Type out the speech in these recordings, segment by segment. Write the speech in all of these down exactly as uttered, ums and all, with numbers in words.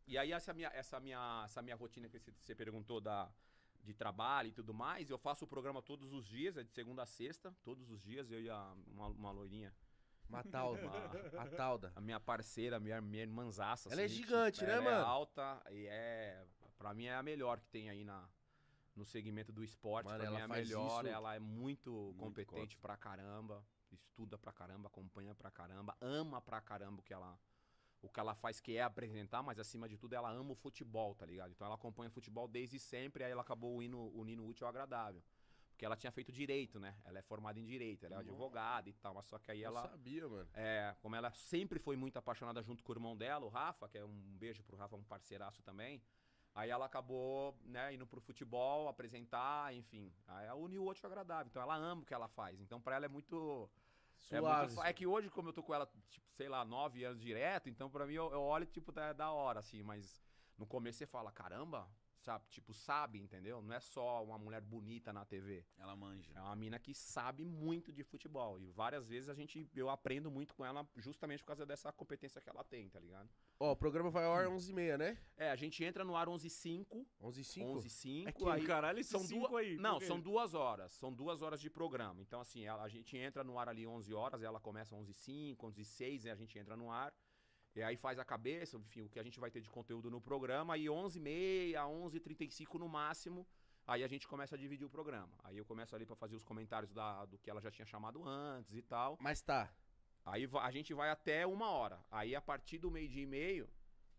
E aí essa minha, essa minha, essa minha rotina que você perguntou da, de trabalho e tudo mais, eu faço o programa todos os dias, é de segunda a sexta, todos os dias, eu e a, uma, uma loirinha. Matalda, Uma- a Talda. A minha parceira, a minha, minha irmãzaça. Ela é assim, gigante, tipo, né, ela mano? é alta e é... Pra mim é a melhor que tem aí na, no segmento do esporte. Mano, pra mim ela é a faz melhor, isso ela é muito, muito competente pra caramba. Estuda pra caramba, acompanha pra caramba, ama pra caramba o que ela... O que ela faz, que é apresentar, mas acima de tudo ela ama o futebol, tá ligado? Então ela acompanha futebol desde sempre, aí ela acabou unindo, unindo o útil ao agradável. Porque ela tinha feito direito, né? Ela é formada em direito, ela é advogada e tal, mas só que aí Eu ela... sabia, mano. É, como ela sempre foi muito apaixonada junto com o irmão dela, o Rafa, que é um beijo pro Rafa, um parceiraço também. Aí ela acabou, né, indo pro futebol, apresentar, enfim. Aí ela uniu o útil ao agradável. Então ela ama o que ela faz. Então pra ela é muito... É, Suave. muito, é que hoje, como eu tô com ela, tipo, sei lá, nove anos direto, então pra mim eu, eu olho, tipo, da, da hora, assim, mas no começo você fala, caramba, sabe, tipo, sabe, entendeu? Não é só uma mulher bonita na T V. Ela manja. É uma mina que sabe muito de futebol. E várias vezes a gente, eu aprendo muito com ela justamente por causa dessa competência que ela tem, tá ligado? Ó, o programa vai ao ar onze e meia, né? É, a gente entra no ar onze e cinco. onze e cinco? onze e cinco. É que, aí caralho, esses são cinco duas, aí, Não, por quê? são duas horas. São duas horas de programa. Então, assim, ela- a gente entra no ar ali onze horas, ela começa onze e cinco, onze e seis, e a gente entra no ar. E aí faz a cabeça, enfim, o que a gente vai ter de conteúdo no programa. E onze e meia, onze e trinta e cinco no máximo, aí a gente começa a dividir o programa. Aí eu começo ali pra fazer os comentários da, do que ela já tinha chamado antes e tal. Mas tá. Aí va- a gente vai até uma hora. Aí a partir do meio-dia e meio,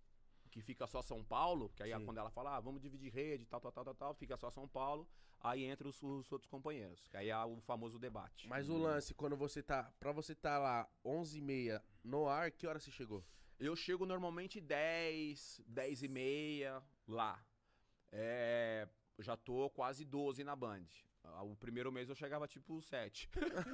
que fica só São Paulo, que aí é Sim. quando ela fala, ah, vamos dividir rede, tal, tal, tal, tal, tal, fica só São Paulo, aí entra os, os outros companheiros, que aí é o famoso debate. Mas o lance, quando você tá... Pra você tá lá onze e meia no ar, que hora você chegou? Eu chego normalmente dez, dez e meia lá. É, já tô quase doze na Band. Ah, O primeiro mês eu chegava tipo sete.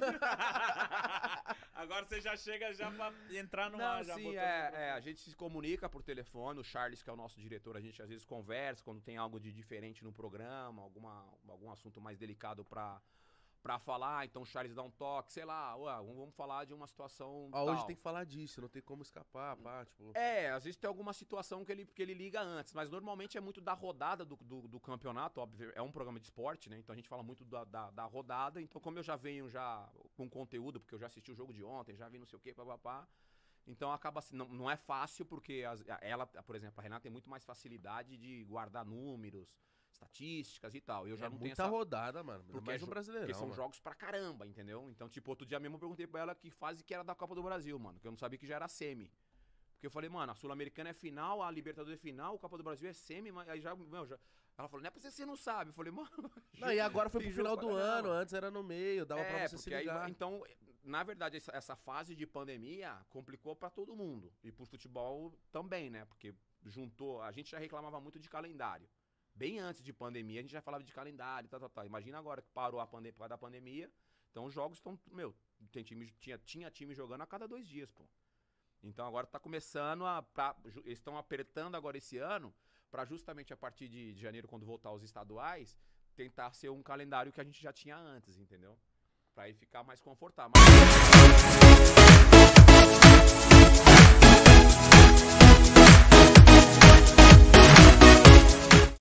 Agora você já chega já pra entrar no Não, ar, já sim, botou é, no é, a gente se comunica por telefone, o Charles, que é o nosso diretor, a gente às vezes conversa quando tem algo de diferente no programa, alguma, algum assunto mais delicado pra, pra falar, então o Charles dá um toque, sei lá, ué, vamos vamos falar de uma situação Ó, hoje tal. tem que falar disso, não tem como escapar, pá, tipo... É, às vezes tem alguma situação que ele, que ele liga antes, mas normalmente é muito da rodada do, do, do campeonato, óbvio, é um programa de esporte, né? Então a gente fala muito da, da, da rodada, então como eu já venho já com conteúdo, porque eu já assisti o jogo de ontem, já vi não sei o que, papapá, então acaba assim, não, não é fácil, porque as, ela, por exemplo, a Renata tem muito mais facilidade de guardar números, estatísticas e tal, eu já é não tenho muita essa... rodada, mano. Porque, Mais é um jo- brasileirão, porque são mano. jogos pra caramba, entendeu? Então, tipo, outro dia mesmo eu perguntei pra ela que fase que era da Copa do Brasil, mano. Que eu não sabia que já era semi. Porque eu falei, mano, a Sul-Americana é final, a Libertadores é final, a Copa do Brasil é semi, mas aí já, meu, já... Ela falou, não é pra você, você não sabe. Eu falei, mano... Não, e agora foi tem pro final jogo do pra caramba. ano, antes era no meio, dava pra É, você se porque aí, ligar. então, na verdade, essa, essa fase de pandemia complicou pra todo mundo. E pro futebol também, né? Porque juntou, a gente já reclamava muito de calendário. Bem antes de pandemia, a gente já falava de calendário, tal, tal, tal. Imagina agora que parou a pandemia por causa da pandemia. Então os jogos estão, meu, tem time, tinha, tinha time jogando a cada dois dias, pô. Então agora tá começando a... Pra, ju- eles estão apertando agora esse ano pra justamente a partir de, de janeiro, quando voltar os estaduais, tentar ser um calendário que a gente já tinha antes, entendeu? Pra aí ficar mais confortável. Mas...